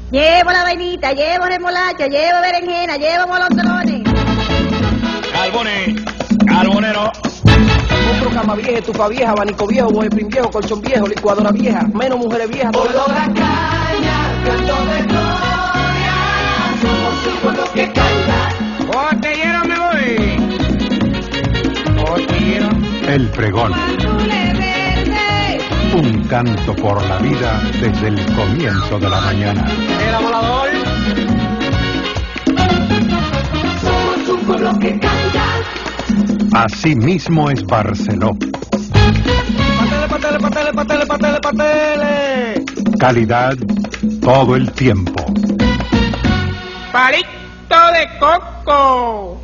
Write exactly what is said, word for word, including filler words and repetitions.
Llevo la vainita, llevo remolacha, llevo berenjena, llevo molondrones. Carbone, carbonero. Compro cama vieja, estufa vieja, abanico viejo, bojeprín viejo, colchón viejo, licuadora vieja, menos mujeres viejas. Olor a caña, canto de gloria, somos hijos los que cantan. Botellero me voy. Botellero. El pregón. Un canto por la vida desde el comienzo de la mañana. El volador. Somos un pueblo que canta. Así mismo es Barceló. Patele, patele, patele, patele, patele, patele. Calidad todo el tiempo. Palito de coco.